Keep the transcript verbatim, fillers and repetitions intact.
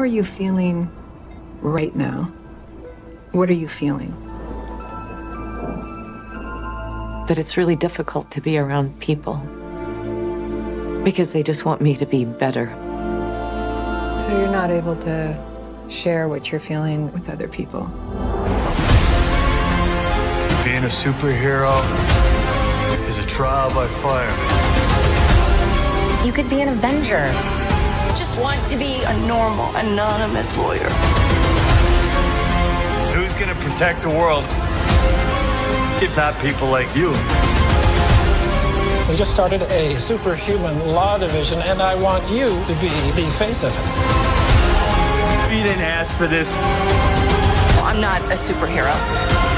are you feeling right now? What are you feeling? That it's really difficult to be around people because they just want me to be better. So you're not able to share what you're feeling with other people? Being a superhero is a trial by fire. You could be an Avenger. Just want to be a normal, anonymous lawyer. Who's gonna protect the world? It's not people like you. We just started a superhuman law division, and I want you to be the face of it. You didn't ask for this. I'm not a superhero.